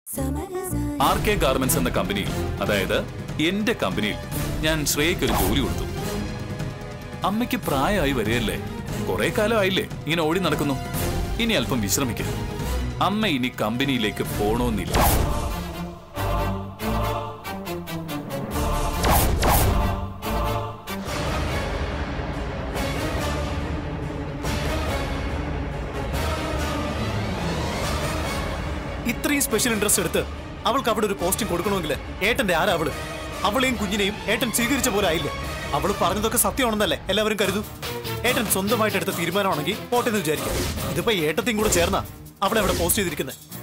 R K garments എന്ന കമ്പനിയിൽ, അതായത് എന്റെ കമ്പനിയിൽ ഞാൻ ശ്രേയയ്ക്ക് ഒരു ജോലി കൊടുത്തു. അമ്മയ്ക്ക് പ്രായമായി വരികയല്ലേ, കുറെ കാലമായില്ലേ ഇങ്ങനെ ഓടി നടക്കുന്നു. ഇനി അല്പം വിശ്രമിക്കുക. അമ്മ ഇനി കമ്പനിയിലേക്ക് പോണോന്നില്ല. ഇത്രയും സ്പെഷ്യൽ ഇൻട്രസ്റ്റ് എടുത്ത് അവൾക്ക് അവിടെ ഒരു പോസ്റ്റിംഗ് കൊടുക്കണമെങ്കിൽ ഏട്ടന്റെ ആരാ അവള്? അവളെയും കുഞ്ഞിനെയും ഏട്ടൻ സ്വീകരിച്ച പോലെ ആയില്ലേ? അവള് പറഞ്ഞതൊക്കെ സത്യമാണെന്നല്ലേ എല്ലാവരും കരുതൂ. ഏട്ടൻ സ്വന്തമായിട്ട് എടുത്ത തീരുമാനമാണെങ്കിൽ പോട്ടെന്ന് വിചാരിക്കാം. ഇതിപ്പോ ഏട്ടത്തെയും കൂടെ ചേർന്നാ അവളെ അവിടെ പോസ്റ്റ് ചെയ്തിരിക്കുന്നത്.